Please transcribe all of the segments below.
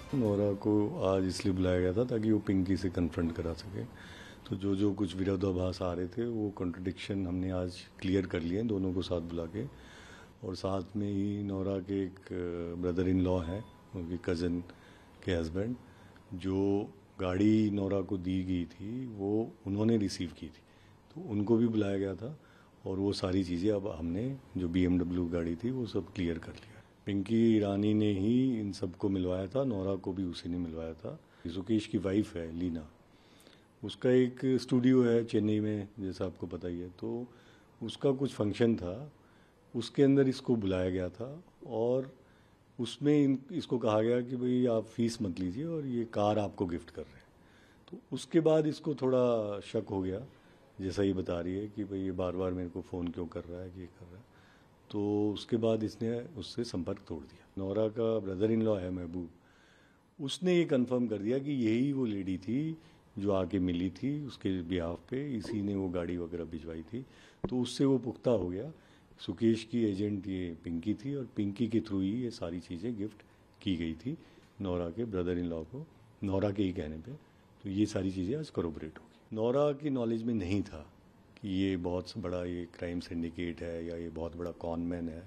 Nora को आज इसलिए बुलाया गया था ताकि वो पिंकी से कन्फ्रंट करा सके। तो जो जो कुछ विरोधाभास आ रहे थे वो कॉन्ट्रडिक्शन हमने आज क्लियर कर लिए दोनों को साथ बुला के। और साथ में ही नोरा के एक ब्रदर इन लॉ हैं, उनकी कज़न के हस्बैंड, जो गाड़ी नोरा को दी गई थी वो उन्होंने रिसीव की थी, तो उनको भी बुलाया गया था। और वो सारी चीज़ें अब हमने जो BMW गाड़ी थी वो सब क्लियर कर लिया। पिंकी ईरानी ने ही इन सबको मिलवाया था, नोरा को भी उसी ने मिलवाया था। सुकेश की वाइफ है लीना, उसका एक स्टूडियो है चेन्नई में, जैसा आपको पता ही है। तो उसका कुछ फंक्शन था, उसके अंदर इसको बुलाया गया था और उसमें इसको कहा गया कि भाई आप फीस मत लीजिए और ये कार आपको गिफ्ट कर रहे हैं। तो उसके बाद इसको थोड़ा शक हो गया, जैसा ही बता रही है कि भाई ये बार बार मेरे को फ़ोन क्यों कर रहा है, ये कर रहा है। तो उसके बाद इसने उससे संपर्क तोड़ दिया। नोरा का ब्रदर इन लॉ है महबूब, उसने ये कंफर्म कर दिया कि यही वो लेडी थी जो आके मिली थी उसके बिहाफ पे, इसी ने वो गाड़ी वगैरह भिजवाई थी। तो उससे वो पुख्ता हो गया, सुकेश की एजेंट ये पिंकी थी और पिंकी के थ्रू ही ये सारी चीज़ें गिफ्ट की गई थी नोरा के ब्रदर इन लॉ को, नोरा के ही कहने पे। तो ये सारी चीज़ें आज करोबरेट होगी। नोरा की नॉलेज में नहीं था कि ये बहुत बड़ा ये क्राइम सिंडिकेट है या ये बहुत बड़ा कॉनमैन है।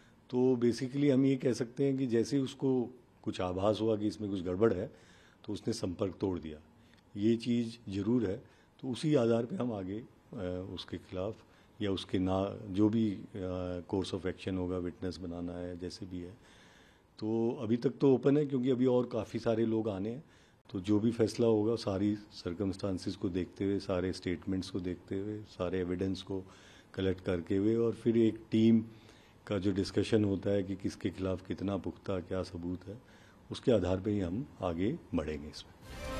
तो बेसिकली हम ये कह सकते हैं कि जैसे ही उसको कुछ आभास हुआ कि इसमें कुछ गड़बड़ है तो उसने संपर्क तोड़ दिया, ये चीज़ ज़रूर है। तो उसी आधार पे हम आगे उसके खिलाफ या उसके ना जो भी कोर्स ऑफ एक्शन होगा, विटनेस बनाना है, जैसे भी है। तो अभी तक तो ओपन है क्योंकि अभी और काफ़ी सारे लोग आने हैं। तो जो भी फैसला होगा सारी सर्कमस्टांसिस को देखते हुए, सारे स्टेटमेंट्स को देखते हुए, सारे एविडेंस को कलेक्ट करके हुए और फिर एक टीम का जो डिस्कशन होता है कि किसके खिलाफ कितना पुख्ता क्या सबूत है, उसके आधार पे ही हम आगे बढ़ेंगे इसमें।